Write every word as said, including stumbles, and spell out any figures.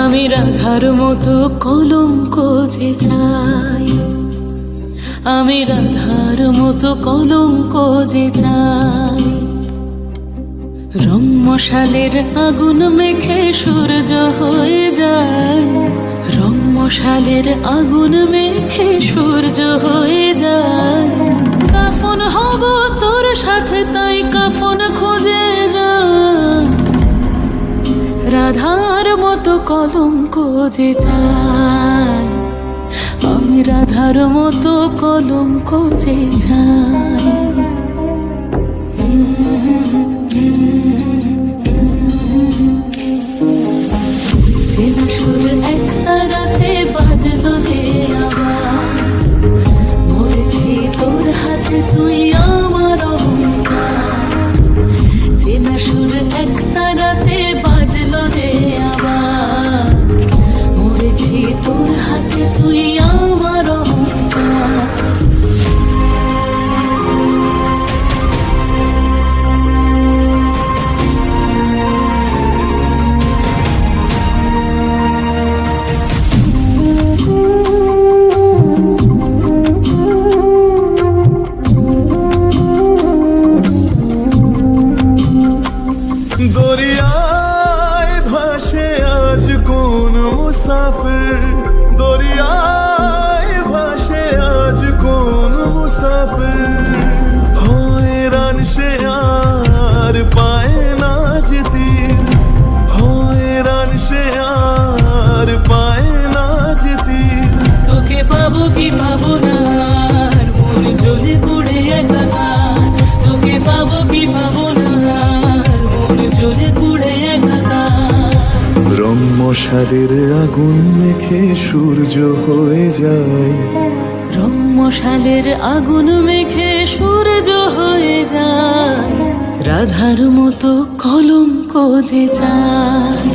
আমি রাধার মতো কলঙ্ক যে চাই, আমি রাধার মতো কলঙ্ক যে চাই। রং মশালের আগুন মেখে সূর্য হয়ে যায়, রং মশালের আগুন মেখে সূর্য হয়ে যায়। কাফন হব তোর সাথে তাই কাফন খুঁজে যায়, রাধার মতো কলঙ্ক যে চাই, আমি রাধার মতো কলঙ্ক যে চাই। চেনা সুর এক তারাতে বাজলো যে আবার, মরেছি তোর হাতে তুই আমার অহংকার। চেনা সুর এক তারাতে বাজলো যে আবার, মরেছি তোর হাতে তুই আমার অহংকার। দরিয়ায় ভাসে আজ কোন মুসাফির, দরিয়ায় ভাসে আজ কোন মুসাফির। হয়রান সে আর পায় না যে তীর, হয়রান সে আর পায় না যে তীর। তোকে পাবো কি পাবো না মন জ্বলে পুড়ে একাকার, তোকে পাবো কি পাবো না মন জ্বলে পুড়ে একাকার। রং মশালের আগুন মেখে সূর্য হয়ে যায়, রং মশালের আগুন মেখে সূর্য হয়ে যায়। রাধার মতো কলঙ্ক যে চাই,